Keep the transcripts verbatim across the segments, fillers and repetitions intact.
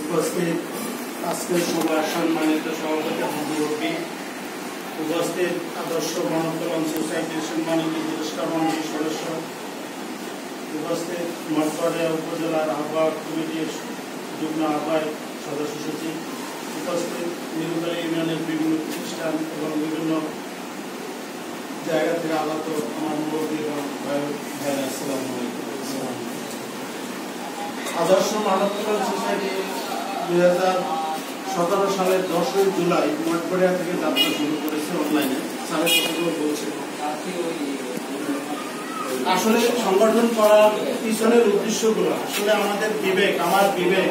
উপস্থিত আজকের সভার সম্মানিত সভাপতি মুরব্বী, উপস্থিত আদর্শ মানব কল্যাণ সোসাইটির সম্মানিত পুরস্কার মন্ত্রী সদস্য, উপস্থিত মঠবাড়িয়া উপজেলার আহ্বায়ক কমিটির যুগ্ম আহ্বায়ক সদস্য সচিব, উপস্থিত নিরুপালী ইউনিয়নের বিভিন্ন প্রতিষ্ঠান এবং বিভিন্ন জায়গা থেকে আগত আমার মুরব্বী এবং ভাইরা, আসসালামু আলাইকুম। আদর্শ মানব কল্যাণ সোসাইটি দুই হাজার সতেরো সালের দশই জুলাই মঠবাড়িয়া থেকে যাত্রা শুরু করেছে অনলাইনে। স্যারের কথাগুলো বলছে, আসলে সংগঠন করার পিছনের উদ্দেশ্যগুলো আসলে আমাদের বিবেক, আমার বিবেক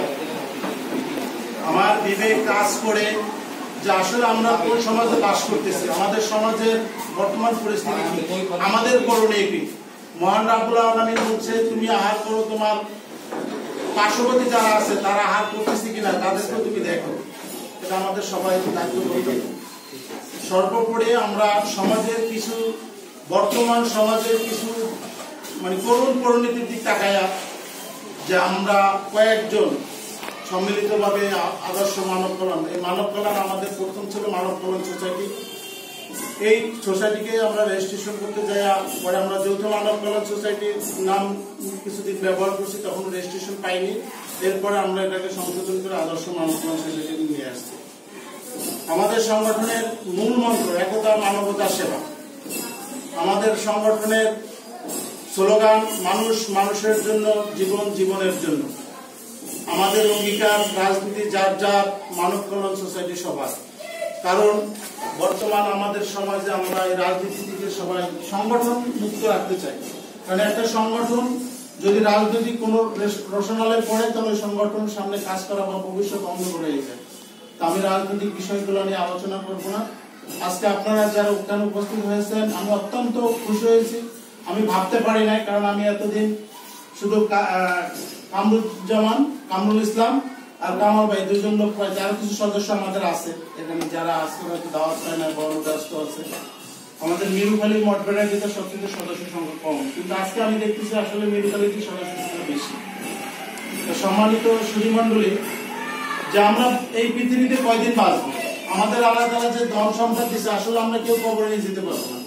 আমার বিবেক কাজ করে যে আসলে আমরা কোন সমাজে বাস করতেছি, আমাদের সমাজের বর্তমান পরিস্থিতি কি, আমাদের করণীয় কি। মহান রাব্বুল আলামিন বলছে, তুমি আহার করো, তোমার পার্শ্ববর্তী যারা আছে তারা আহার করতেছে কিনা তাদেরকে তুমি দেখো। এটা আমাদের সবাই দায়িত্ব করতে। সর্বোপরি আমরা সমাজের কিছু বর্তমান সমাজের কিছু মানে করুণ পরিণতির দিক তাকায়া যে আমরা কয়েকজন সম্মিলিতভাবে আদর্শ মানব কল্যাণ, এই মানব কল্যাণ আমাদের প্রথম ছিল মানব কল্যাণ সোসাইটি। এই সোসাইটিকে আমরা রেজিস্ট্রেশন করতে যাই, পরে আমরা যৌথ মানব কল্যাণ সোসাইটির নাম কিছুদিন ব্যবহার করছি, তখন রেজিস্ট্রেশন পাইনি। এরপরে আমরা এটাকে সংশোধন করে আদর্শ মানব কল্যাণ সোসাইটি নিয়ে আসছি। আমাদের সংগঠনের মূল মন্ত্র একতা, মানবতা, সেবা। আমাদের সংগঠনের স্লোগান মানুষ মানুষের জন্য, জীবন জীবনের জন্য। আমাদের অঙ্গীকার রাজনীতি যার যার, মানব কল্যাণ সোসাইটি সবার। কারণ বর্তমান আমাদের সমাজে আমরা এই রাজনীতি থেকে সবাই সংগঠন মুক্ত রাখতে চাই। কারণ একটা সংগঠন যদি রাজনৈতিক কোন রসনালে পড়ে তাহলে সংগঠন সামনে কাজ করা বা ভবিষ্যৎ অন্ধকার হয়ে যায়। তা আমি রাজনৈতিক বিষয়গুলো নিয়ে আলোচনা করব না। আজকে আপনারা যারা উত্থান উপস্থিত হয়েছেন, আমি অত্যন্ত খুশি হয়েছি। আমি ভাবতে পারি নাই, কারণ আমি এতদিন শুধু কামরুজ্জামান, কামরুল ইসলাম আর কামাল ভাই দুজন লোক পাই, যারা কিছু সদস্য আমাদের আছে এখানে, যারা আজকে হয়তো দাওয়াত পায় না, বড় ব্যস্ত আছে। আমাদের মিরুখালী মঠবাড়িয়ার ভিতরে সবচেয়ে সদস্য সংখ্যা কম, কিন্তু আজকে আমি দেখতেছি আসলে মিরুখালীতে সদস্য সংখ্যা বেশি। সম্মানিত সুধীমণ্ডলী, যে আমরা এই পৃথিবীতে কয়দিন বাঁচবো, আমাদের আল্লাহ তাআলা যে ধন সম্পদ দিচ্ছে, আসলে আমরা কেউ কবরে নিয়ে যেতে পারবো না।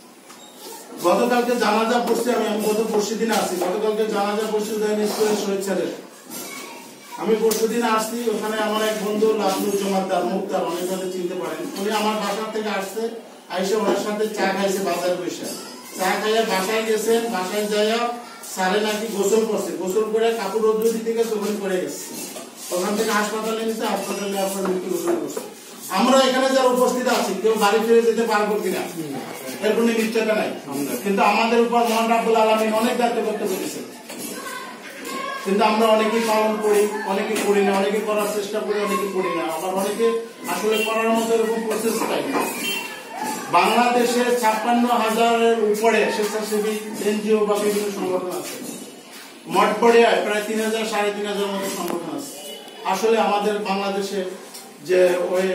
গতকালকে জানাজা পড়ছি, আমি আমি গত পরশু দিনে আসছি, গতকালকে জানাজা পড়ছি উদয়ন স্কুলের শহীদ স্যারের। আমি পরশু দিনে আসছি, ওখানে আমার এক বন্ধু লাভলুর জমাদ্দার মুক্তার, অনেক ভাবে চিনতে পারেন, উনি আমার বাসার থেকে আসছে, আইসে ওনার সাথে চা খাইছে বাজার বসে। চা খাইয়া বাসায় গেছেন, বাসায় যাইয়া স্যারে নাকি গোসল করছে, গোসল করে কাপড় রোদ্র দিতে গেছে, ওখানে পড়ে গেছে। ওখান থেকে হাসপাতালে নিচ্ছে, হাসপাতালে আপনার মৃত্যু ঘোষণা করছে। আমরা এখানে যারা উপস্থিত আছি কেউ বাড়ি ফিরে যেতে পারবো কিনা এর কোনো নিশ্চয়তা নাই, কিন্তু আমাদের উপর মহান রাব্বুল আলামিন অনেক দায়িত্ব করতে বলেছে, কিন্তু আমরা অনেকেই পালন করি, অনেকে করি না, অনেকে করার চেষ্টা করি, অনেকে করি না, আবার অনেকে আসলে করার মতো এরকম প্রসেস পাই না। বাংলাদেশে ছাপ্পান্ন হাজারের উপরে স্বেচ্ছাসেবী এনজিও বা বিভিন্ন সংগঠন আছে। মঠবাড়িয়ায় প্রায় তিন হাজার সাড়ে তিন হাজার মতো সংগঠন আছে। আসলে আমাদের বাংলাদেশে যে ওই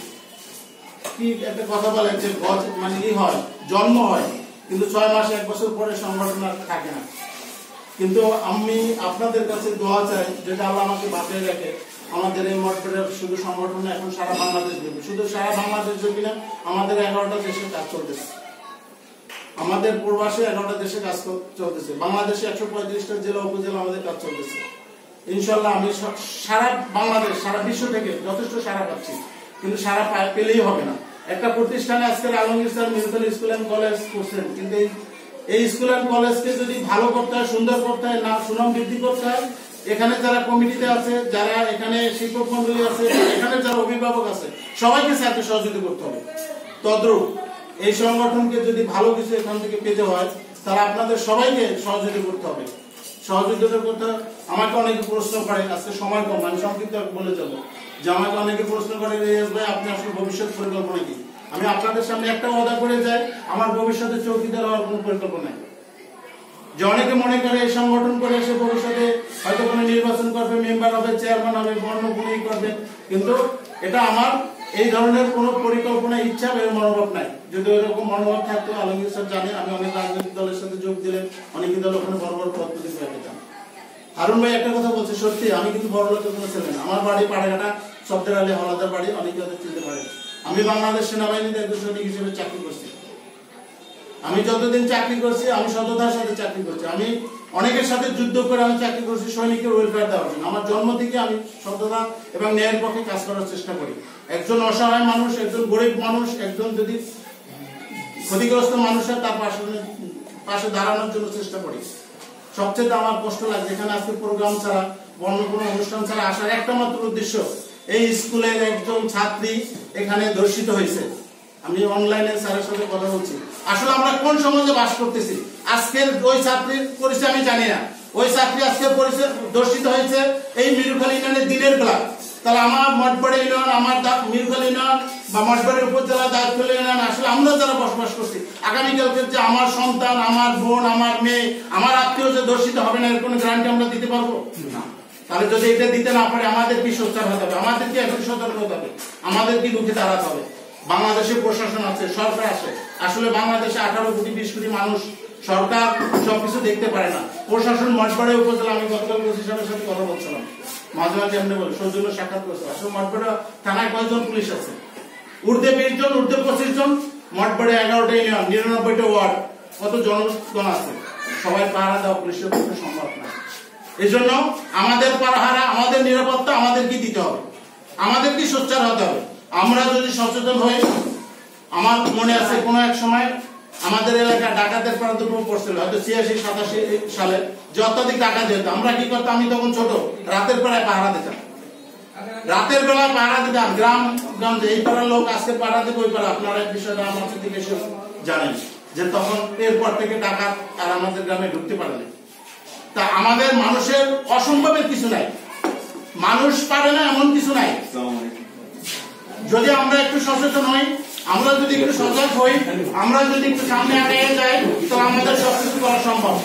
কি একটা কথা বলে যে মানে ই হয়, জন্ম হয়, কিন্তু ছয় মাস এক বছর পরে সংগঠন আর থাকে না। কিন্তু আমি আপনাদের কাছে দোয়া চাই, যেটা আল্লাহ আমাকে বাঁচিয়ে রাখে, আমাদের এই মঠবাড়িয়ার শুধু সংগঠন এখন সারা বাংলাদেশ দেবে, শুধু সারা বাংলাদেশ দেবে না, আমাদের এগারোটা দেশে কাজ চলতেছে, আমাদের পূর্বাসে এগারোটা দেশে কাজ চলতেছে, বাংলাদেশে একশো পঁয়ত্রিশটা জেলা উপজেলা আমাদের কাজ চলতেছে। ইনশাল্লাহ আমি সারা বাংলাদেশ, সারা বিশ্ব থেকে যথেষ্ট সারা পাচ্ছি, কিন্তু সারা পেলেই হবে না। একটা প্রতিষ্ঠানে আজকের Alamgir sir Mirukhali school and college করছেন, কিন্তু এই স্কুল অ্যান্ড কলেজকে যদি ভালো করতে হয়, সুন্দর করতে হয়, না সুনাম বৃদ্ধি করতে হয়, এখানে যারা কমিটিতে আছে, যারা এখানে শিক্ষক মন্ডলী আছে, এখানে যারা অভিভাবক আছে, সবাইকে স্যারকে সহযোগিতা করতে হবে। তদ্রূপ এই সংগঠনকে যদি ভালো কিছু এখান থেকে পেতে হয়, তাহলে আপনাদের সবাইকে সহযোগিতা করতে হবে। সহযোগিতা করতে আমাকে অনেকে প্রশ্ন করে, আজকে সময় কম, আমি সংক্ষিপ্ত বলে যাবো, যে আমাকে অনেকে প্রশ্ন করে, ভাই আপনি আসলে ভবিষ্যৎ পরিকল্পনা কি? আমি আপনাদের সামনে একটা ওয়াদা করে যাই, আমার ভবিষ্যতে চৌকিদার হওয়ার কোন পরিকল্পনা নেই। যে অনেকে মনে করে এই সংগঠন করে এসে ভবিষ্যতে হয়তো কোনো নির্বাচন করবে, মেম্বার হবে, চেয়ারম্যান হবে, বর্ণভূমি করবে, কিন্তু এটা আমার এই ধরনের কোন পরিকল্পনা, ইচ্ছা বা মনোভাব নাই। যদি ওইরকম মনোভাব থাকতো, আলমগীর স্যার জানে আমি অনেক রাজনৈতিক দলের সাথে যোগ দিলেন, অনেক দল ওখানে বড় বড় পদ পেতে চান। হারুন ভাই একটা কথা বলছে সত্যি, আমি কিন্তু বড় লোকের কোনো ছেলে না। আমার বাড়ি পাড়াঘাটা শব্দের আলী হলাদার বাড়ি, অনেকে হয়তো চিনতে পারে। আমি বাংলাদেশ সেনাবাহিনীতে একজন সৈনিক হিসেবে চাকরি করছি। আমি যতদিন চাকরি করছি আমি সততার সাথে চাকরি করছি। আমি অনেকের সাথে যুদ্ধ করে আমি চাকরি করছি সৈনিকের ওয়েলফেয়ার দেওয়ার জন্য। আমার জন্ম থেকে আমি সততা এবং ন্যায়ের পক্ষে কাজ করার চেষ্টা করি। একজন অসহায় মানুষ, একজন গরিব মানুষ, একজন যদি ক্ষতিগ্রস্ত মানুষের তার পাশে পাশে দাঁড়ানোর জন্য চেষ্টা করি। সবচেয়ে আমার কষ্ট লাগে যেখানে আজকে প্রোগ্রাম ছাড়া অন্য কোনো অনুষ্ঠান ছাড়া আসার একটা মাত্র উদ্দেশ্য, এই স্কুলের একজন ছাত্রী এখানে ধর্ষিত হয়েছে। আমি অনলাইনে স্যারের সাথে কথা বলছি। আসলে আমরা কোন সমাজে বাস করতেছি? আজকের ওই ছাত্রীর পরিচয় আমি জানি না। ওই ছাত্রী আজকে পরিচয় ধর্ষিত হয়েছে এই মিরুখালী ইউনিয়নের দিনের বেলা। তাহলে আমার মঠবাড়ি ইউনিয়ন, আমার মিরুখালী ইউনিয়ন বা মঠবাড়ি উপজেলা দায়িত্বশীল ইউনিয়ন, আসলে আমরা যারা বসবাস করছি, আগামীকালকে যে আমার সন্তান, আমার বোন, আমার মেয়ে, আমার আত্মীয় যে ধর্ষিত হবে না, এর কোনো গ্যারান্টি আমরা দিতে পারবো না। তাহলে যদি এটা দিতে না পারে আমাদের কি সোচ্চার হতে হবে? আমাদের কি এখন সতর্ক হতে হবে? আমাদের কি রুখে দাঁড়াতে হবে? বাংলাদেশে প্রশাসন আছে, সরকার আছে। আসলে বাংলাদেশে আঠারো কোটি বিশ কোটি মানুষ, সরকার সবকিছু দেখতে পারে না। প্রশাসন মঠবাড়ি উপজেলা, আমি গতকাল ওসি সাহেবের সাথে কথা বলছিলাম, মাঝে মাঝে এমনি বলে সৌজন্য সাক্ষাৎ করেছে। আসলে মঠবাড়ি থানায় কয়জন পুলিশ আছে? ঊর্ধ্বে বিশ জন, ঊর্ধ্বে পঁচিশ জন। মঠবাড়ি এগারোটা ইউনিয়ন, নিরানব্বইটা ওয়ার্ড, কত জনগণ আছে? সবাই পাহারা দেওয়া পুলিশের পক্ষে সম্ভব না। এই জন্য আমাদের পাহারা, আমাদের নিরাপত্তা আমাদের কি দিতে হবে? আমাদের কি সোচ্চার হতে হবে? আমরা যদি সচেতন হই, আমার মনে আছে কোন এক সময় আমাদের এলাকায় ডাকাতের প্রাদুর্ভাব পড়ছিল, হয়তো ছিয়াশি সাতাশি সালে, যে অত্যাধিক ডাকাত যেত। আমরা কি করতাম? আমি তখন ছোট, রাতের বেলায় পাহারা দিতাম। রাতের বেলায় পাহারা দিতাম গ্রাম গঞ্জে। এই পাড়ার লোক আজকে পাহারা দেবে, ওই পাড়া। আপনারা এই বিষয়টা আমার থেকে বেশি জানেন যে তখন এরপর থেকে ডাকাত আর আমাদের গ্রামে ঢুকতে পারেনি। তা আমাদের মানুষের অসম্ভবের কিছু নাই, মানুষ পারে না এমন কিছু নাই। যদি আমরা একটু সচেতন হই, আমরা যদি একটু সজাগ হই, আমরা যদি একটু সামনে আগে যাই, তো আমাদের সবকিছু করা সম্ভব।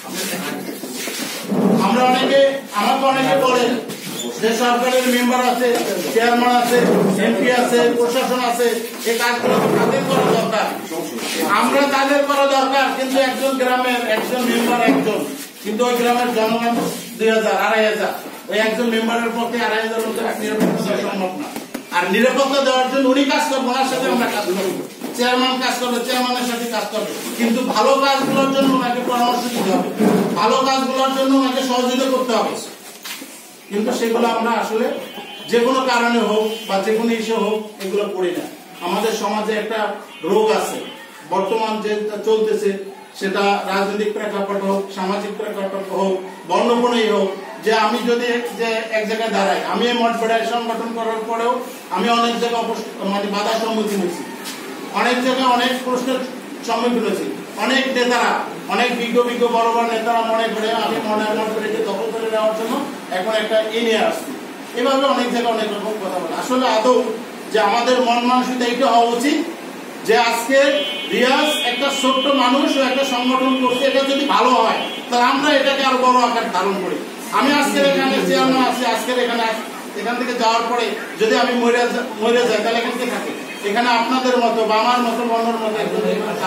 আমরা অনেকে, আমাকে অনেকে বলে যে সরকারের মেম্বার আছে, চেয়ারম্যান আছে, এমপি আছে, প্রশাসন আছে, এই কাজগুলো তাদের করা দরকার। আমরা তাদের করা দরকার, কিন্তু একজন গ্রামের একজন মেম্বার একজন, কিন্তু ওই গ্রামের জনগণ দুই হাজার আড়াই হাজার, ওই একজন মেম্বারের পক্ষে আড়াই হাজার লোকের নিরাপত্তা দেওয়া সম্ভব না। আর নিরাপত্তা দেওয়ার জন্য উনি কাজ করবো, ওনার সাথে আমরা কাজ করবো। চেয়ারম্যান কাজ করবে, চেয়ারম্যানের সাথে কাজ করবে, কিন্তু ভালো কাজগুলোর জন্য ওনাকে পরামর্শ দিতে হবে, ভালো কাজগুলোর জন্য ওনাকে সহযোগিতা করতে হবে। কিন্তু সেগুলো আমরা আসলে যে কোনো কারণে হোক বা যে কোনো ইস্যু হোক, এগুলো করি না। আমাদের সমাজে একটা রোগ আছে বর্তমান যেটা চলতেছে, সেটা রাজনৈতিক প্রেক্ষাপট হোক, সামাজিক প্রেক্ষাপট হোক, বর্ণপণই হোক, যে আমি যদি যে এক জায়গায় দাঁড়াই, আমি মঠবাড়ি সংগঠন করার পরেও আমি অনেক জায়গায় মানে বাধার সম্মুখীন হয়েছি, অনেক জায়গায় অনেক প্রশ্নের সম্মুখীন হয়েছি। অনেক নেতারা, অনেক বিজ্ঞ বিজ্ঞ বড় বড় নেতারা মনে করে আমি মনে মঠবাড়িকে দখল করে নেওয়ার জন্য এখন একটা এ নিয়ে আসছি। এভাবে অনেক জায়গায় অনেক রকম কথা বলে। আসলে আদৌ যে আমাদের মন মানসিকতা এইটা হওয়া উচিত যে আজকে রিয়াজ একটা ছোট্ট মানুষ ও একটা সংগঠন করছে, এটা যদি ভালো হয় তাহলে আমরা এটাকে আরো বড় আকার ধারণ করি। আমি আজকের এখানে চেয়ারম্যান আছি, আজকের এখানে এখান থেকে যাওয়ার পরে যদি আমি মরে মরে যাই তাহলে এখান থেকে থাকে, এখানে আপনাদের মতো বা আমার মতো বন্ধুর মতো একজন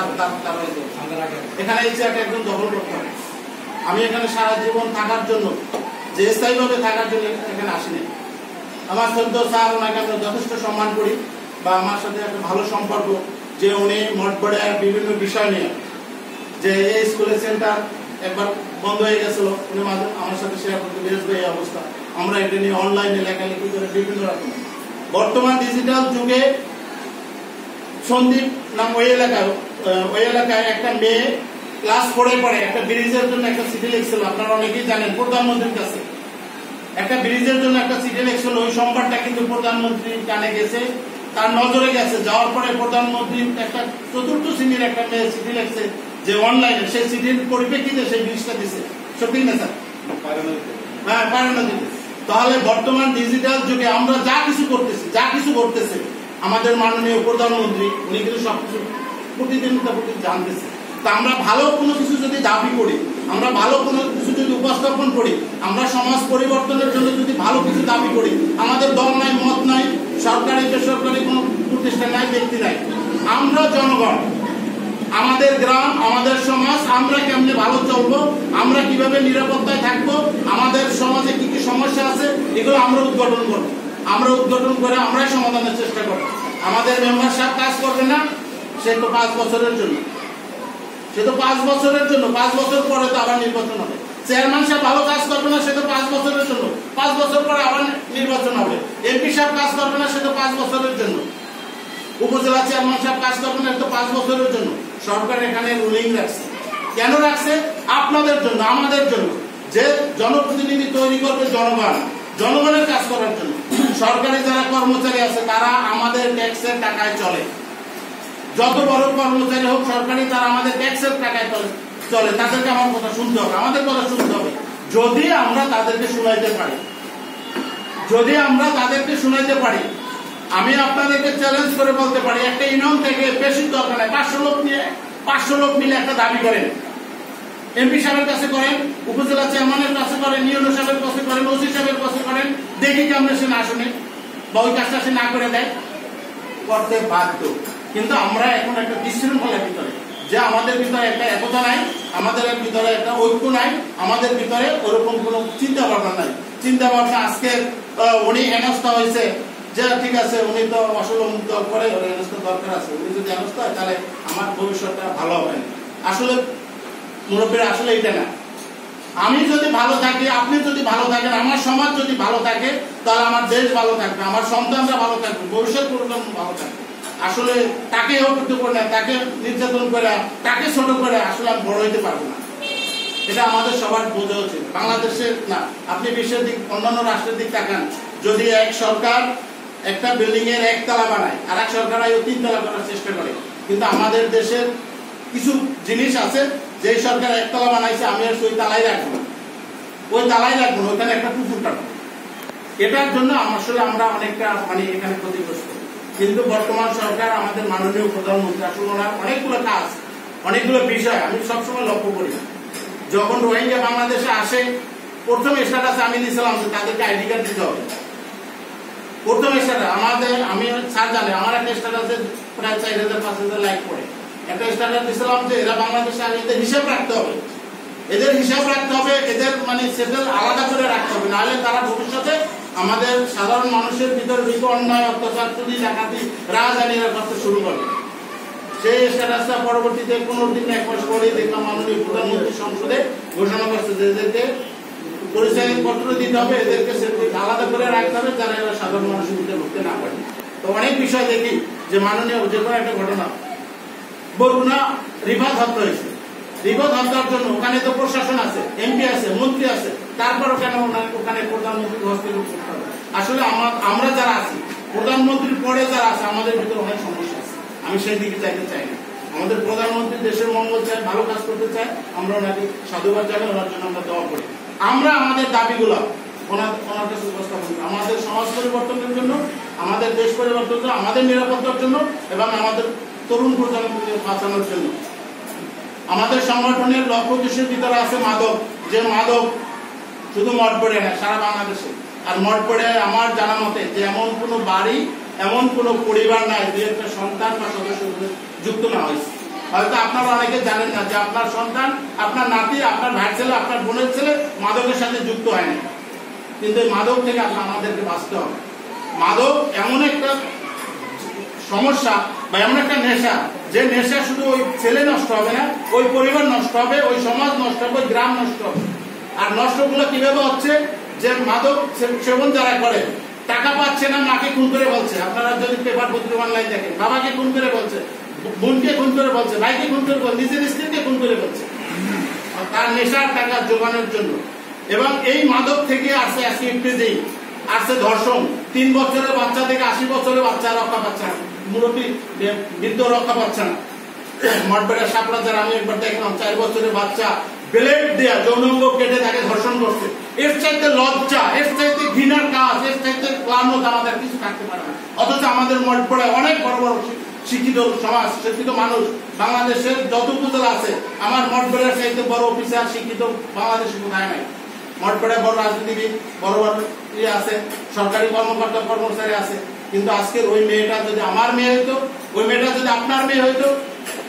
এখানে এই চেয়ারটা একজন দখল করতে হবে। আমি এখানে সারা জীবন থাকার জন্য, যে স্থায়ীভাবে থাকার জন্য এখানে আসিনি। আমার সদ্য স্যার, ওনাকে আমরা যথেষ্ট সম্মান করি বা আমার সাথে একটা ভালো সম্পর্ক, যে উনি মঠবাড়িয়ার বিভিন্ন বিষয় নিয়ে, যে এই স্কুলের সেন্টার একবার বন্ধ হয়ে গেছিল, উনি মাঝে আমার সাথে শেয়ার করতে বেরোবে এই অবস্থা। আমরা এটা নিয়ে অনলাইনে লেখালেখি করে বিভিন্ন রকম। বর্তমান ডিজিটাল যুগে সন্দীপ নাম ওই এলাকায় ওই এলাকায় একটা মেয়ে ক্লাস ফোরে পড়ে একটা ব্রিজের জন্য একটা চিঠি লিখছিল, আপনারা অনেকেই জানেন, প্রধানমন্ত্রীর কাছে একটা ব্রিজের জন্য একটা চিঠি লিখছিল। ওই সোমবারটা কিন্তু প্রধানমন্ত্রীর কানে গেছে, তার নজরে গেছে। যাওয়ার পরে প্রধানমন্ত্রী একটা চতুর্থ শ্রেণীর একটা মেয়ে চিঠি লিখছে যে অনলাইনে, সেই চিঠির পরিপ্রেক্ষিতে সেই ব্রিজটা দিছে। সত্যি না স্যার? হ্যাঁ, পারে না দিতে। তাহলে বর্তমান ডিজিটাল যুগে আমরা যা কিছু করতেছি, যা কিছু করতেছে আমাদের মাননীয় প্রধানমন্ত্রী, উনি কিন্তু সবকিছু প্রতিদিন জানতেছে। তা আমরা ভালো কোনো কিছু যদি দাবি করি, আমরা ভালো কোনো কিছু যদি উপস্থাপন করি, আমরা সমাজ পরিবর্তনের জন্য যদি ভালো কিছু দাবি করি, আমাদের দল নাই, মত নাই, সরকারি বেসরকারি কোনো প্রতিষ্ঠান নাই, ব্যক্তি নাই, আমরা জনগণ, আমাদের গ্রাম, আমাদের সমাজ, আমরা কেমনে ভালো চলবো, আমরা কিভাবে নিরাপত্তায় থাকবো, আমাদের সমাজে কি কি সমস্যা আছে, এগুলো আমরা উদ্ঘাটন করবো। আমরা উদ্ঘাটন করে আমরাই সমাধানের চেষ্টা করবো। আমাদের মেম্বার সাহেব কাজ করবে না, সে তো পাঁচ বছরের জন্য, সে তো পাঁচ বছরের জন্য, পাঁচ বছর পরে তো আবার নির্বাচন হবে। চেয়ারম্যান সাহেব ভালো কাজ করবে না, সে তো পাঁচ বছরের জন্য, পাঁচ বছর পরে আবার নির্বাচন হবে। এমপি সাহেব কাজ করবে না, সে তো পাঁচ বছরের জন্য। উপজেলা চেয়ারম্যান সাহেব কাজ করবে না, তো পাঁচ বছরের জন্য। সরকার এখানে রুলিং রাখছে, কেন রাখছে? আপনাদের জন্য, আমাদের জন্য, যে জনপ্রতিনিধি তৈরি করবে জনগণ, জনগণের কাজ করার জন্য। সরকারি যারা কর্মচারী আছে তারা আমাদের ট্যাক্সের টাকায় চলে, যত বড় কর্মচারী হোক সরকারি, তারা আমাদের ট্যাক্সের টাকায় চলে। তাদেরকে আমার কথা শুনতে হবে, আমাদের কথা শুনতে হবে। যদি আমরা তাদেরকে শুনাইতে পারি, যদি আমরা তাদেরকে শুনাইতে পারি, আমি আপনাদেরকে চ্যালেঞ্জ করে বলতে পারি, একটা ইউনিয়ন থেকে বেশি দরকার নাই, পাঁচশো লোক নিয়ে পাঁচশো লোক মিলে একটা দাবি করেন, এমপি সাহেবের কাছে করেন, উপজেলা চেয়ারম্যানের কাছে করেন, ইউনো সাহেবের কাছে করেন, ওসি সাহেবের কাছে করেন, দেখি কেমন সে না শুনে বা ওই কাজটা সে না করে দেয়, করতে বাধ্য। কিন্তু আমরা এখন একটা বিশৃঙ্খলার ভিতরে, যে আমাদের ভিতরে একটা একতা নাই, আমাদের ভিতরে একটা ঐক্য নাই, আমাদের ভিতরে ওরকম কোন চিন্তা ভাবনা নাই। চিন্তা ভাবনা আজকে উনি হেনস্থা হয়েছে, যে ঠিক আছে উনি তো আসলে মুক্ত করে, হেনস্থা দরকার আছে, উনি যদি হেনস্থা হয় তাহলে আমার ভবিষ্যৎটা ভালো হবে না। আসলে মুরব্বীরা আসলে এটা না। আমি যদি ভালো থাকি, আপনি যদি ভালো থাকেন, আমার সমাজ যদি ভালো থাকে, তাহলে আমার দেশ ভালো থাকবে, আমার সন্তানরা ভালো থাকবে, ভবিষ্যৎ প্রজন্ম ভালো থাকবে। আসলে তাকে অবহিত করে না, তাকে নির্যাতন করে, তাকে ছোট করে আসলে আমি বড় হইতে পারবো না। এটা আমাদের সবার বোঝা উচিত। বাংলাদেশের না, আপনি বিশ্বের দিক, অন্যান্য রাষ্ট্রের দিক তাকান, যদি এক সরকার একটা বিল্ডিং এর একতলা বানায়, আর এক সরকার তিনতলা করার চেষ্টা করে, কিন্তু আমাদের দেশের কিছু জিনিস আছে, যে সরকার একতলা বানাইছে, আমি আর ওই তালাই রাখবো না, ওই তালাই রাখবো না, ওইখানে একটা পুকুর কাটবো। এটার জন্য আসলে আমরা অনেকটা মানে এখানে ক্ষতিগ্রস্ত। কিন্তু বর্তমান সরকার, আমাদের মাননীয় প্রধানমন্ত্রী, আসলে ওনার অনেকগুলো কাজ, অনেকগুলো বিষয় আমি সবসময় লক্ষ্য করি। যখন রোহিঙ্গা বাংলাদেশে আসে, প্রথম স্ট্যাটাস আমি দিয়েছিলাম যে তাদেরকে আইডি কার্ড দিতে হবে। প্রথম স্ট্যাটাস আমাদের, আমি স্যার জানে, আমার একটা স্ট্যাটাসে প্রায় চার হাজার পাঁচ হাজার লাইক পড়ে। একটা স্ট্যাটাস দিয়েছিলাম যে এরা বাংলাদেশে আগে এদের হিসাব রাখতে হবে, এদের হিসাব রাখতে হবে, এদের মানে সেটেল আলাদা করে রাখতে হবে, নাহলে তারা ভবিষ্যতে আমাদের সাধারণ মানুষের ভিতরে বিপুল অন্যায়, অত্যাচার, চুরি, ডাকাতি, রাজধানীরা করতে শুরু করবে। সেই স্ট্যাটাসটা পরবর্তীতে পনেরো দিন এক মাস পরে দেখলাম মাননীয় প্রধানমন্ত্রী সংসদে ঘোষণা করছে যে এদেরকে পরিচয় পত্র দিতে হবে, এদেরকে আলাদা করে রাখতে হবে, যারা এরা সাধারণ মানুষের ভিতরে ঢুকতে না পারে। তো অনেক বিষয় দেখি যে মাননীয়, যে কোনো একটা ঘটনা, বরগুনা রিফাত হত্যা হয়েছে, রিফাত হত্যার জন্য ওখানে তো প্রশাসন আছে, এমপি আছে, মন্ত্রী আছে, তারপরও কেন ওখানে প্রধানমন্ত্রী হস্তক্ষেপ করতে হবে? আসলে আমরা যারা আছি, প্রধানমন্ত্রীর পরে যারা আছে, আমাদের ভিতরে অনেক সমস্যা আছে, আমি সেই দিকে চাইতে চাই না। আমাদের প্রধানমন্ত্রী দেশের মঙ্গল চায়, ভালো কাজ করতে চায়, আমরা ওনাকে সাধুবাদ জানাই, ওনার জন্য আমরা দোয়া করি। আমরা আমাদের দাবিগুলো ওনার ওনার কাছে উপস্থাপন করি, আমাদের সমাজ পরিবর্তনের জন্য, আমাদের দেশ পরিবর্তনের জন্য, আমাদের নিরাপত্তার জন্য এবং আমাদের তরুণ প্রজন্মকে বাঁচানোর জন্য। আমাদের সংগঠনের লক্ষ্য উদ্দেশ্যের ভিতরে আছে মাদক, যে মাদক শুধু মঠপড়ে না, সারা বাংলাদেশে। আর মঠপড়ে আমার জানা মতে যে এমন কোনো বাড়ি, এমন কোনো পরিবার নাই যে একটা সন্তান বা সদস্য যুক্ত না হয়েছে। হয়তো আপনারা অনেকে জানেন না যে আপনার সন্তান, আপনার নাতি, আপনার ভাই ছেলে, আপনার বোনের ছেলে মাদকের সাথে যুক্ত হয় না। কিন্তু এই মাদক থেকে আমাদেরকে বাঁচতে হবে। মাদক এমন একটা সমস্যা বা এমন একটা নেশা, যে নেশা শুধু ওই ছেলে নষ্ট হবে না, ওই পরিবার নষ্ট হবে, ওই সমাজ নষ্ট হবে, ওই গ্রাম নষ্ট হবে। আর নষ্টগুলো কিভাবে হচ্ছে? যে মাদক সেবন যারা করে, টাকা পাচ্ছে না, মাকে খুন করে বলছে। আপনারা যদি পেপার পত্রিকা অনলাইন দেখেন, বাবাকে খুন করে বলছে, বোনকে খুন করে বলছে, ভাইকে খুন করে বলছে, নিজের স্ত্রীকে খুন করে বলছে, তার নেশার টাকা জোগানোর জন্য। এবং এই মাদক থেকে আসছে আজকে ইফটিজিং, আসছে ধর্ষণ, তিন বছরের বাচ্চা থেকে আশি বছরের বাচ্চা রক্ষা পাচ্ছে না, মুরব্বী বৃদ্ধ রক্ষা পাচ্ছে না। মঠবেড়া সাপড়া যারা আমি একবার দেখলাম, চার বছরের বাচ্চা ব্লেড দেয়া যৌনাঙ্গ কেটে তাকে ধর্ষণ করছে। এর চাইতে লজ্জা, এর চাইতে ঘৃণার কাজ, এর চাইতে ক্লান্ত আমাদের কিছু থাকতে পারে না। অথচ আমাদের মঠবেড়ায় অনেক বড় বড় শিক্ষিত সমাজ, শিক্ষিত মানুষ বাংলাদেশের যত উপজেলা আছে, আমার মঠবেড়ার চাইতে বড় অফিসার শিক্ষিত বাংলাদেশে কোথায় নাই। মঠবেড়ায় বড় রাজনীতিবিদ, বড় বড় ইয়ে আছে, সরকারি কর্মকর্তা কর্মচারী আছে। কিন্তু আজকের ওই মেয়েটা যদি আমার মেয়ে হইতো, ওই মেয়েটা যদি আপনার মেয়ে হইতো,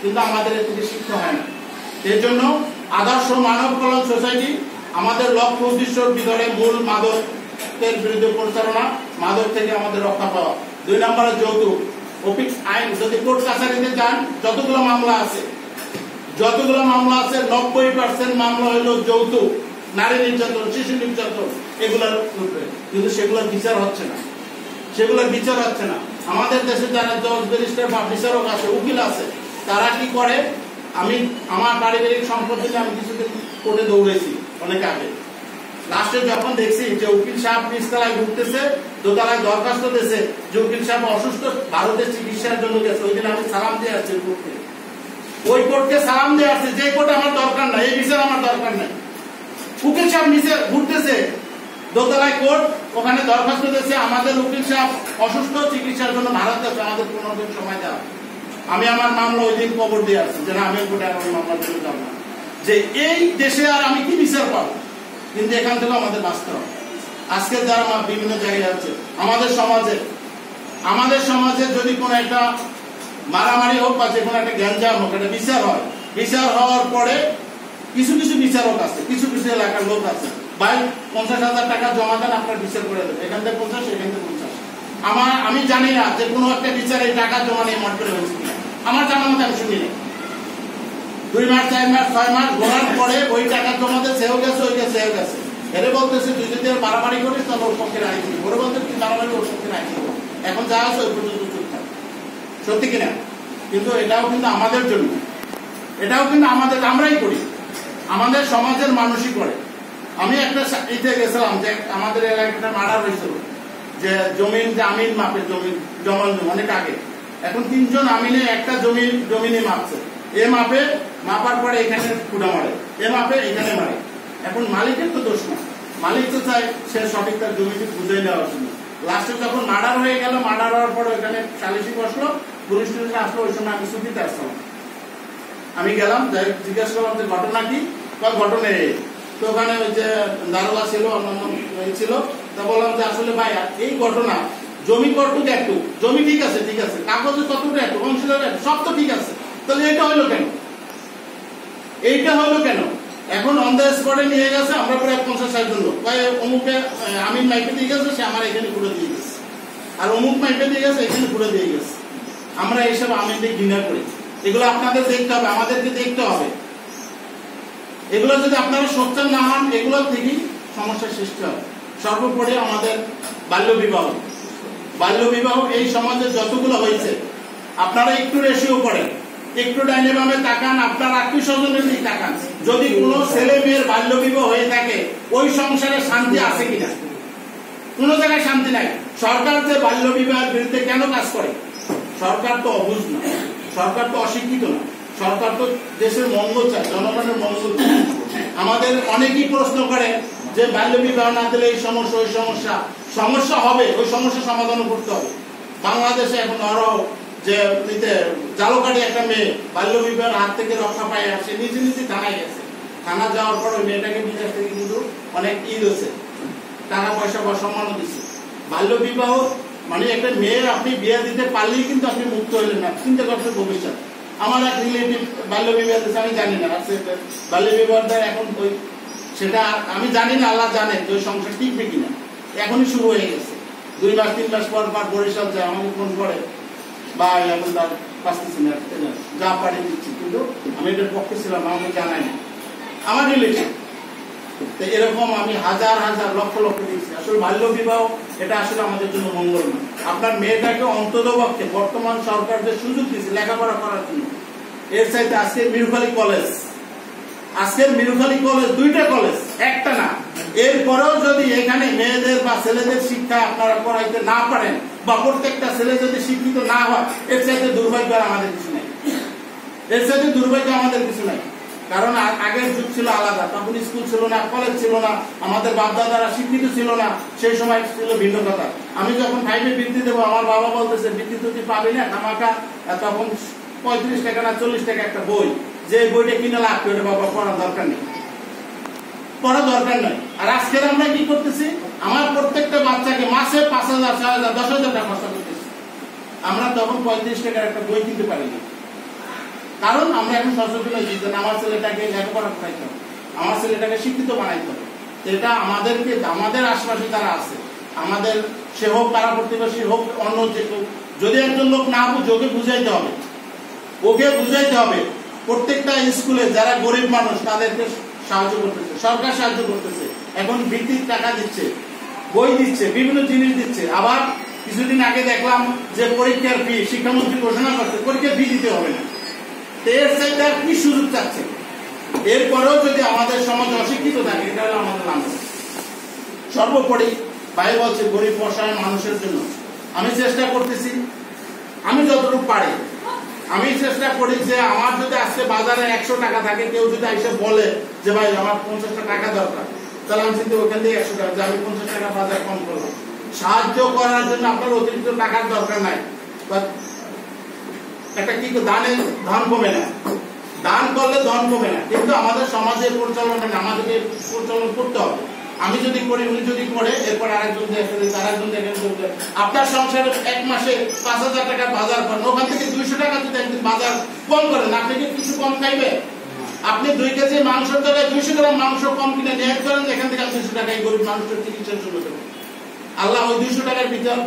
কিন্তু আমাদের এর থেকে শিক্ষা হয় না। এর জন্য আদর্শ মানব কল্যাণ সোসাইটি আমাদের লক্ষ্য উদ্দেশ্যের ভিতরে মূল মাদকের বিরুদ্ধে প্রচারণা, মাদক থেকে আমাদের রক্ষা পাওয়া। দুই নম্বরে যৌতুক অফিস আইন, যদি কোর্ট কাছারিতে যান যতগুলো মামলা আছে যতগুলো মামলা আছে নব্বই পার্সেন্ট মামলা হলো যৌতুক, নারী নির্যাতন, শিশু নির্যাতন, এগুলোর উপরে, কিন্তু সেগুলোর বিচার হচ্ছে না সেগুলোর বিচার হচ্ছে না। আমাদের দেশে যারা জজ, ব্যারিস্টার বা বিচারক আছে, উকিল আছে, তারা কি করে, আমি আমার পারিবারিক সম্পত্তি নিয়ে আমি কিছুদিন কোর্টে দৌড়েছি অনেক আগে। লাস্টে যখন দেখছি যে উকিল সাহেব নিচতলায় ঘুরতেছে, দোতলায় দরখাস্ত দিয়েছে যে উকিল সাহেব অসুস্থ, ভারতে চিকিৎসার জন্য গেছে, ওই দিন আমি সালাম দিয়ে আসছি কোর্টকে, ওই কোর্টকে সালাম দিয়ে আসছে, যে কোর্ট আমার দরকার নাই, এই বিচার আমার দরকার নাই। উকিল সাহেব নিচে ঘুরতেছে, দোতলায় কোর্ট, ওখানে দরখাস্ত দিয়েছে আমাদের উকিল সাহেব অসুস্থ, চিকিৎসার জন্য ভারত যাচ্ছে, আমাদের পনেরো দিন সময় দেওয়া। আমি আমার মামলা ওই দিন কবর দিয়ে আসছি যে না, আমি কোর্টে আর ওই মামলা চলে যাব না, যে এই দেশে আর আমি কি বিচার পাবো। কিন্তু এখান থেকে আমাদের বাঁচতে হবে। আজকে যারা বিভিন্ন জায়গায় আছে আমাদের সমাজে আমাদের সমাজে যদি কোনো একটা মারামারি হোক বা যে কোনো একটা গ্যাঞ্জাম হোক, একটা বিচার হয়, বিচার হওয়ার পরে কিছু কিছু বিচারক আছে, কিছু কিছু এলাকার লোক আছে, ভাই পঞ্চাশ হাজার টাকা জমা দেন, আপনার বিচার করে দেবে, এখান থেকে পঞ্চাশ, এখান থেকে পঞ্চাশ। আমার আমি জানি না যে কোনো একটা বিচারে টাকা জমা নিয়ে মত করে হয়েছে কিনা, আমার জানার মতো আমি শুনি না। দুই মাস, চার মাস, ছয় মাস ঘোরার পরে ওই টাকা জমাতে সেও গেছে, ওই গেছে, সেও গেছে, এরে বলতেছে তুই যদি মারামারি করিস তাহলে ওর পক্ষে রায় দিবি, ওরে বলতে তুই মারামারি ওর পক্ষে রায় দিবি, এখন যা আছে ওই পর্যন্ত চুপ থাক। সত্যি কিনা? কিন্তু এটাও কিন্তু আমাদের জন্য, এটাও কিন্তু আমাদের, আমরাই করি, আমাদের সমাজের মানুষই করে। আমি একটা ইতে গেছিলাম যে আমাদের এলাকাটা মার্ডার হয়েছিল, যে জমিন যে আমিন মাপে, জমিন জমা অনেক আগে, এখন তিনজন আমিনে একটা জমি জমিনে মাপছে, এ মাপে মাপার পরে এখানে কুড়া মারে, এ মাপে এখানে মারে। এখন মালিকের তো দোষ না, মালিক তো চায় সে সঠিক তার জমিটি বুঝে নেওয়ার জন্য। লাস্টে যখন মার্ডার হয়ে গেল, মার্ডার হওয়ার পরে ওখানে সালিশি বসলো, পুলিশ টুলিশ আসলো, ওই সময় আমি ছুটিতে আসলাম, আমি গেলাম, যাই জিজ্ঞাসা করলাম যে ঘটনা কি, ঘটনা এই, তো ওখানে ওই যে দারোগা ছিল, অন্যান্য ছিল, তা বললাম যে আসলে ভাই এই ঘটনা, জমি কতটুকু একটু, জমি ঠিক আছে ঠিক আছে, কাগজে কতটুকু একটু, অংশীদার সব তো ঠিক আছে, তাহলে এটা হইলো কেন, এইটা হইলো কেন? এখন অন দ্য স্পটে নিয়ে গেছে, আমরা প্রায় পঞ্চাশ ষাট জন লোক, অমুকে আমিন মাইকে দিয়ে গেছে, সে আমার এখানে ঘুরে দিয়ে গেছে, আর অমুক মাইকে দিয়ে গেছে, এখানে ঘুরে দিয়ে গেছে। আমরা এইসব আমিনদের ঘৃণা করি। এগুলো আপনাদের দেখতে হবে, আমাদেরকে দেখতে হবে। এগুলো যদি আপনারা সোচ্চার না হন, এগুলো থেকেই সমস্যার সৃষ্টি হবে। সর্বোপরি আমাদের বাল্য বিবাহ, বাল্য বিবাহ এই সমাজে যতগুলো হয়েছে, আপনারা একটু রেশিও করেন, একটু ডাইনে বামে তাকান, আপনার আত্মীয় স্বজনের দিকে তাকান, যদি কোনো ছেলে মেয়ের বাল্য বিবাহ হয়ে থাকে, ওই সংসারে শান্তি আছে কিনা? কোন জায়গায় শান্তি নাই। সরকার যে বাল্য বিবাহের বিরুদ্ধে কেন কাজ করে? সরকার তো অবুঝ না, সরকার তো অশিক্ষিত না, সরকার তো দেশের মঙ্গল চায়, জনগণের মঙ্গল চায়। আমাদের অনেকেই প্রশ্ন করে যে বাল্য বিবাহ না দিলে এই সমস্যা, ওই সমস্যা, সমস্যা হবে, ওই সমস্যা সমাধান করতে হবে। বাংলাদেশে এখন আরো যে জালকাটি একটা মেয়ে বাল্য বিবাহের হাত থেকে রক্ষা পায়, সে নিজে নিজে থানায় গেছে, থানা যাওয়ার পর ওই মেয়েটাকে বিদেশ থেকে কিন্তু অনেক ঈদ হয়েছে, টাকা পয়সা বা সম্মানও দিচ্ছে। বাল্য বিবাহ মানে একটা মেয়ের আপনি বিয়ে দিতে পারলেই কিন্তু আপনি মুক্ত হইলেন না, চিন্তা করছে ভবিষ্যৎ। আমার এক রিলেটিভ বাল্য বিবাহ দিচ্ছে, আমি জানি না বাল্য বিবাহ দেয় এখন, ওই সেটা আমি জানি না, আল্লাহ জানে ওই সংসার টিকবে কিনা, এখনই শুরু হয়ে গেছে। দুই মাস তিন মাস পর পর বরিশাল যায়, আমাকে ফোন করে, বা এখন তার পাচ্ছি না, যা পারি দিচ্ছি, কিন্তু আমি এটার পক্ষে ছিলাম, আমাকে জানাই না আমার রিলেটিভ। এরকম আমি হাজার হাজার লক্ষ লক্ষ দিচ্ছি। আসলে বাল্য বিবাহ এটা আসলে আমাদের জন্য মঙ্গল না। আপনার মেয়েটাকে অন্ততপক্ষে বর্তমান সরকার যে সুযোগ দিচ্ছে লেখাপড়া করার জন্য, এর চাইতে আজকের মিরুখালী কলেজ, আজকের মিরুখালী কলেজ দুইটা কলেজ, একটা না, এরপরেও যদি এখানে মেয়েদের বা ছেলেদের শিক্ষা আপনারা করাইতে না পারেন, বা প্রত্যেকটা ছেলে যদি শিক্ষিত না হয়, এর চাইতে দুর্ভাগ্য আমাদের কিছু নাই, এর চাইতে দুর্ভাগ্য আমাদের কিছু নাই। কারণ আগের যুগ ছিল আলাদা, তখন স্কুল ছিল না, কলেজ ছিল না, আমাদের বাপদাদারা শিক্ষিত ছিল না, সেই সময় ছিল ভিন্ন কথা। আমি যখন ফাইভে বৃত্তি দেবো, আমার বাবা বলতেছে বৃত্তি তো তুই পাবি না, আমাকে তখন পঁয়ত্রিশ টাকা না চল্লিশ টাকা একটা বই, যে বইটা কিনে লাগবে ওটা বাবা পড়ার দরকার নেই, পড়ার দরকার নাই। আর আজকের আমরা কি করতেছি, আমার প্রত্যেকটা বাচ্চাকে মাসে পাঁচ হাজার ছয় হাজার দশ হাজার টাকা খরচা করতেছি, আমরা তখন পঁয়ত্রিশ টাকার একটা বই কিনতে পারি না। কারণ আমরা এখন সচেতন হয়েছি যে আমার ছেলেটাকে লেখাপড়া করাইতে হবে, আমার ছেলেটাকে শিক্ষিত বানাইতে হবে। এটা আমাদেরকে, আমাদের আশেপাশে যারা আছে, আমাদের সে হোক পাড়া প্রতিবেশী হোক অন্য যে কেউ, যদি একজন লোক না বুঝে ওকে বুঝাইতে হবে, ওকে বুঝাইতে হবে। প্রত্যেকটা স্কুলে যারা গরিব মানুষ তাদেরকে সাহায্য করতেছে, সরকার সাহায্য করতেছে, এখন বৃত্তির টাকা দিচ্ছে, বই দিচ্ছে, বিভিন্ন জিনিস দিচ্ছে। আবার কিছুদিন আগে দেখলাম যে পরীক্ষার ফি শিক্ষামন্ত্রী ঘোষণা করছে পরীক্ষার ফি দিতে হবে না। এর চাইতে আর কি সুযোগ চাচ্ছে? এরপরেও যদি আমাদের সমাজ অশিক্ষিত থাকে, এটা হলো আমাদের লাভ। সর্বোপরি ভাই বলছে গরিব অসহায় মানুষের জন্য আমি চেষ্টা করতেছি, আমি যতটুকু পারি আমি চেষ্টা করি যে আমার যদি আজকে বাজারে একশো টাকা থাকে, কেউ যদি এসে বলে যে ভাই আমার পঞ্চাশটা টাকা দরকার, তাহলে আমি কিন্তু ওখান থেকে একশো টাকা, যে আমি পঞ্চাশ টাকা বাজার কম করবো। সাহায্য করার জন্য আপনার অতিরিক্ত টাকার দরকার নাই। একটা কি দানে ধন কমে না, দান করলে ধন কমে না, কিন্তু আমাদের সমাজের পরিচালনা আমাদেরকে পরিচালনা করতে হবে। আমি যদি করি, উনি যদি করে, এরপর আরেকজন দেখে, আরেকজন দেখে। আপনার সংসারে এক মাসে পাঁচ হাজার টাকার বাজার করেন, ওখান থেকে দুইশো টাকা যদি একদিন বাজার কম করেন, আপনি কি কিছু কম খাইবে? আপনি দুই কেজি মাংসের জায়গায় দুইশো গ্রাম মাংস কম কিনে নিয়ে করেন, এখান থেকে দুইশো টাকায় গরিব মানুষের চিকিৎসার জন্য দেবেন। আল্লাহ ওই দুইশো টাকার ভিতর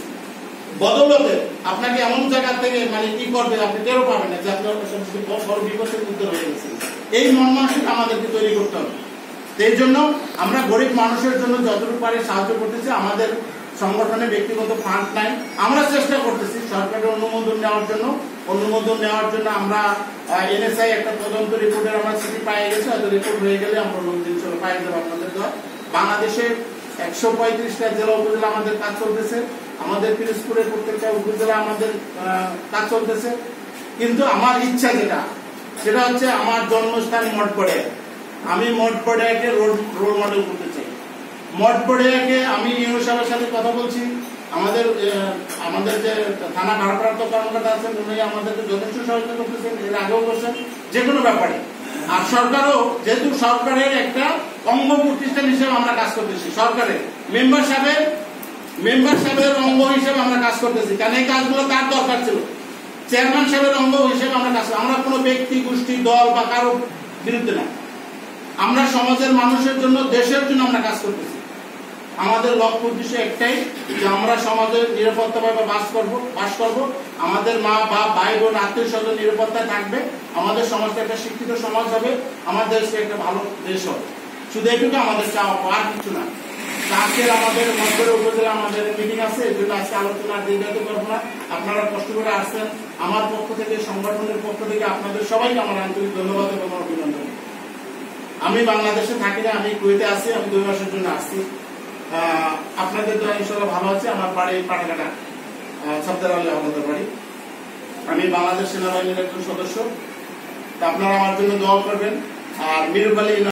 বদলতে আপনাকে এমন জায়গা থেকে মানে কি করবে আপনি টেরও পাবেন না যে আপনি বড় বিপদের মধ্যে হয়ে গেছেন। এই মন মানসিকতা আমাদেরকে তৈরি করতে হবে। এই জন্য আমরা গরিব মানুষের জন্য যতটুকু পারি সাহায্য করতেছি। আমাদের সংগঠনে ব্যক্তিগত ফান্ড নাই, আমরা চেষ্টা করতেছি সরকারের অনুমোদন নেওয়ার জন্য। অনুমোদন নেওয়ার জন্য আমরা এনএসআই একটা তদন্ত রিপোর্টের আমরা সিটি পাই গেছে, হয়তো রিপোর্ট হয়ে গেলে আমরা অনুমোদন পাই যাবো আপনাদের দ্বারা। বাংলাদেশে একশো পঁয়ত্রিশটা জেলা উপজেলা আমাদের কাজ চলতেছে, আমাদের পিরোজপুরের প্রত্যেকটা উপজেলা আমাদের কাজ চলতেছে। কিন্তু আমার ইচ্ছা যেটা সেটা হচ্ছে আমার জন্মস্থান মঠপড়িয়া, আমি মঠপড়িয়াকে রোল রোল মডেল করতে চাই। মঠপড়িয়াকে আমি ইউনো সাহেবের সাথে কথা বলছি, আমাদের আমাদের যে থানা ভারপ্রাপ্ত কর্মকর্তা আছেন উনি আমাদেরকে যথেষ্ট সহযোগিতা করতেছেন, এর আগেও করছেন যে কোনো ব্যাপারে। আর সরকারও যেহেতু সরকারের একটা অঙ্গ প্রতিষ্ঠান হিসেবে আমরা কাজ করতেছি, সরকারের মেম্বার সাহেবের মেম্বার সাহেবের অঙ্গ হিসেবে আমরা কাজ করতেছি, কারণ এই কাজগুলো তার দরকার ছিল। চেয়ারম্যান সাহেবের অঙ্গ হিসেবে আমরা কাজ, আমরা কোনো ব্যক্তি গোষ্ঠী দল বা কারো বিরুদ্ধে না, আমরা সমাজের মানুষের জন্য দেশের জন্য আমরা কাজ করতেছি। আমাদের লক্ষ্য উদ্দেশ্য একটাই যে আমরা সমাজে নিরাপত্তাভাবে বাস করব বাস করব আমাদের মা বাপ ভাই বোন আত্মীয় স্বজন নিরাপত্তায় থাকবে, আমাদের সমাজটা একটা শিক্ষিত সমাজ হবে, আমাদের দেশটা একটা ভালো দেশ হবে। শুধু এইটুকু আমাদের চাওয়া, আর কিছু না। আজকের আমাদের মঠপড়িয়া উপজেলা আমাদের মিটিং আছে, এই জন্য আজকে আলোচনা দীর্ঘায়িত করবো না। আপনারা কষ্ট করে আসছেন, আমার পক্ষ থেকে সংগঠনের পক্ষ থেকে আপনাদের সবাইকে আমার আন্তরিক ধন্যবাদ এবং অভিনন্দন। আমি বাংলাদেশে থাকি না, আমি কুয়েতে আছি, আমি দুই মাসের জন্য আসছি। আপনাদের তো ইনশাআল্লাহ ভালো আছে। আমার বাড়ি পাটাঘাটা, সফদার আলী আহমদের বাড়ি। আমি বাংলাদেশ সেনাবাহিনীর একজন সদস্য। আপনারা আমার জন্য দোয়া করবেন। আর মিরুপালি